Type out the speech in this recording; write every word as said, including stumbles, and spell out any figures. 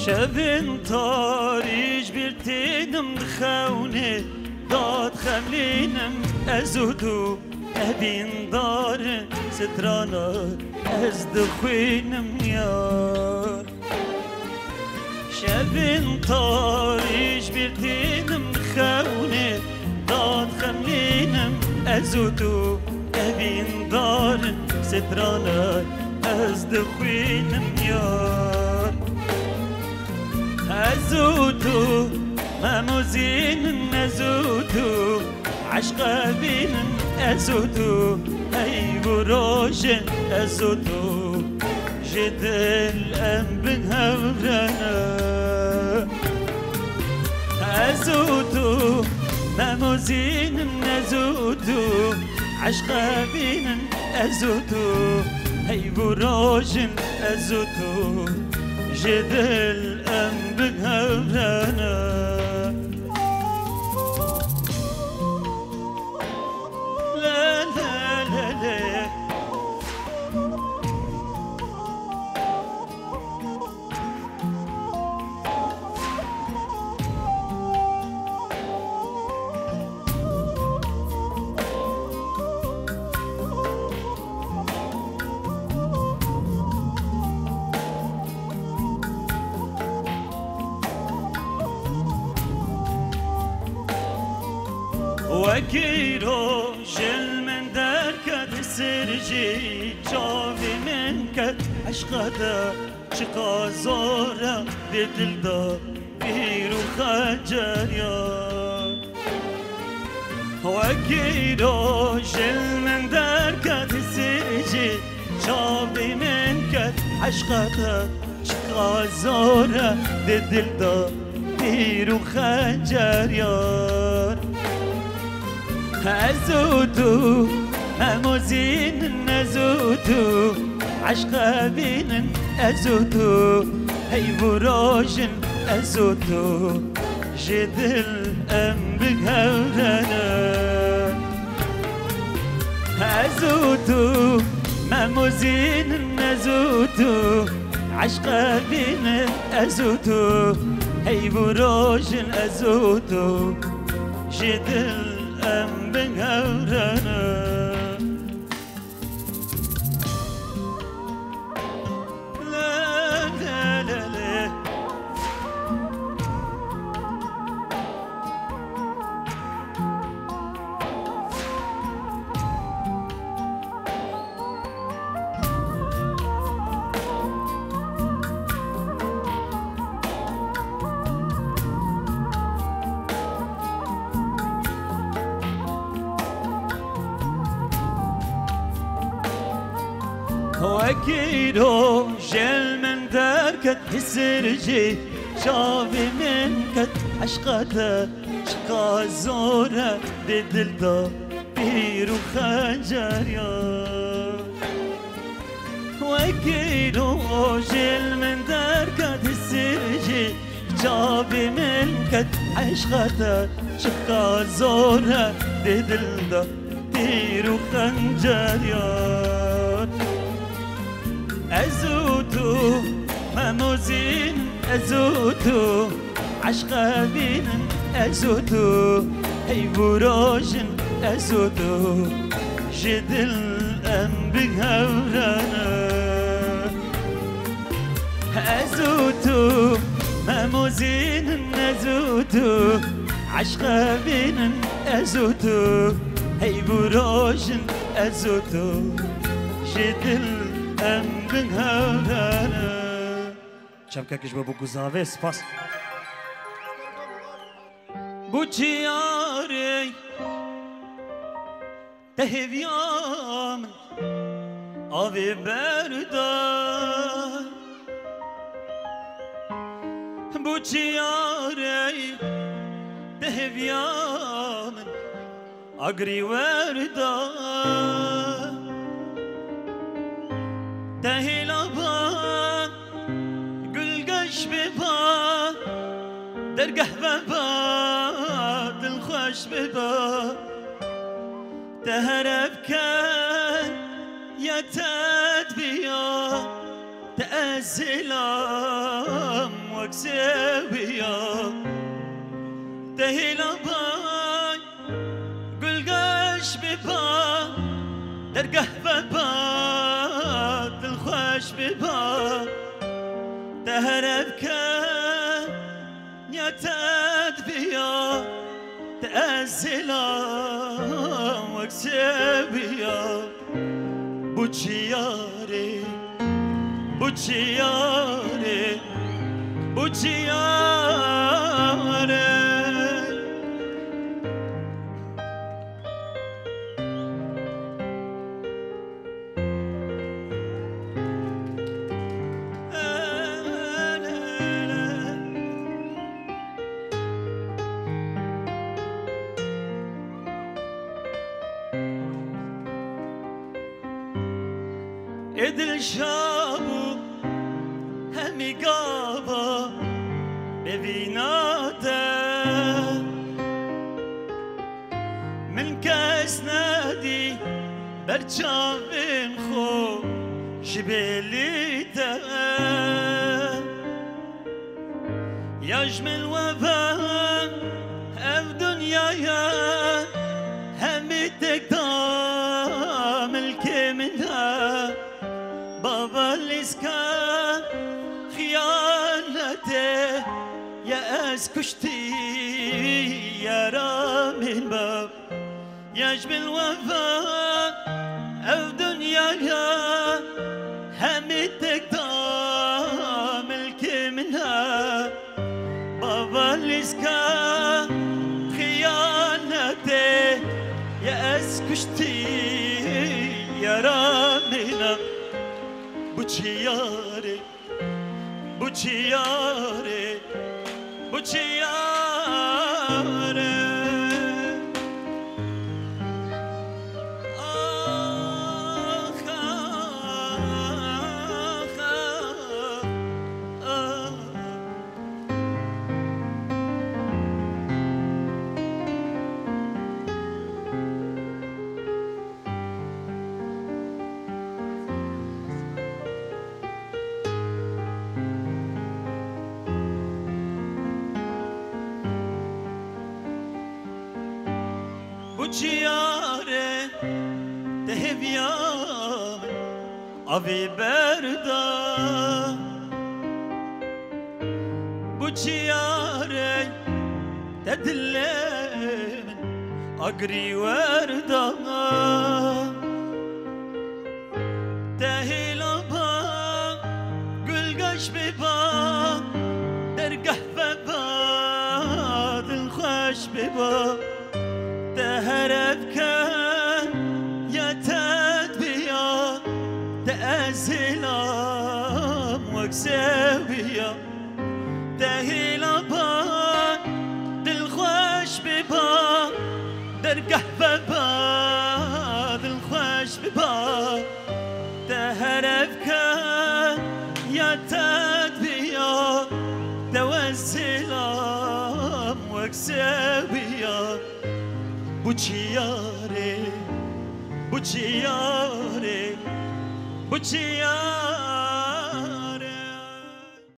شبن طاريج بيرتينم دخوني داد خملينم أزودو أبين دار سترانا أزدخوينم يار شبن طاريج بيرتينم دخوني داد خملينم أزودو أبين دار سترانا أزدخوينم يار أزودو ما مزين أزودو عشق بين أزودو أي بروج أزودو جد الأم بن هورانا أزودو ما مزين أزودو عشق بين أزودو أي بروج أزودو جد الأم بن هورانا وكيرو جل من دركت سرجي جاوي من كت عشقتا شقا زورا بدل دا بيرو خجر يا وكيرو جل من دركت سرجي جاوي من كت عشقتا شقا زورا بدل دا بيرو خجر يا أزودو أموزين أزودو عشق بين أزودو هي بروج أزودو جد الأم بهورانا أزودو أموزين أزودو عشق بين أزودو هي بروج أزودو جد الأم بهورانا لا لا لا لا وكيدو جل من دركت السرجي شافي منكت عشقتا شقا زورا بدلدا بيرو خنجر يا وكيدو جل من دركت السرجي شافي منكت عشقتا شقا زورا بدلدا بيرو خنجر يا أزودو مموزين أزودو عشق بين أزودو هي بروج أزودو جد الأم بهورانا أزودو مموزين أزودو عشق بين أزودو هي بروج أزودو جد الأم ام بن هورانا شبكك جبا بو گزاوه سپاس بو چیاری تهویام آوی بردار بو چیاری تهویام اگری وردار تهلا با گل گش ببا در قهوه با دل خوش ببا تهرب کن یا تد بیا تأزلام وكسويا تهيلا باي قل قاش ببا درقه ببا الخوش ببا تهربك يا تدبيا تأزلام وكسويا بوچياري بوچياري بوچياري ادل شابو همي قابا ببيناته من كاس نادي برجع بمخو شبيليته يجمل وفاهم أو دنيايا همي تقدام الكمنها بابا لسكا خيانته يا اسكشتي يا رامين باب يجمل وفاء او دنياها همتك دام الكي منها بابا لسكا خيانته يا اسكشتي يا رامين باب Bucciare, bucciare, bucciare. Ah, ah, ah, ah. Bucciare te heviam avi berda Bucciare te dillem agri werda te hilaba gul gash biba dergah baba dil khash biba تهربك يا تدبيا تأزلام وكسويا تهيلا با دلخوش ببا درقه ببا دلخوش ببا تهربك يا تدبيا توزلام وكسويا Bucciare, bucciare, bucciare.